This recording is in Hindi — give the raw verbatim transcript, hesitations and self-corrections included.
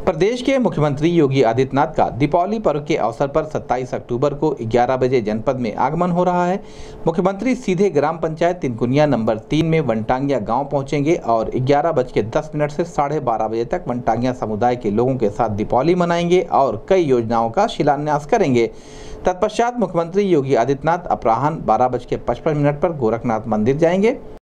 प्रदेश के मुख्यमंत्री योगी आदित्यनाथ का दीपावली पर्व के अवसर पर सत्ताईस अक्टूबर को ग्यारह बजे जनपद में आगमन हो रहा है। मुख्यमंत्री सीधे ग्राम पंचायत तिनकुनिया नंबर तीन में वनटांगिया गांव पहुंचेंगे और ग्यारह बज के दस मिनट से साढ़े बारह बजे तक वनटांगिया समुदाय के लोगों के साथ दीपावली मनाएंगे और कई योजनाओं का शिलान्यास करेंगे। तत्पश्चात मुख्यमंत्री योगी आदित्यनाथ अपराह्न बारह बज के पचपन मिनट पर गोरखनाथ मंदिर जाएंगे।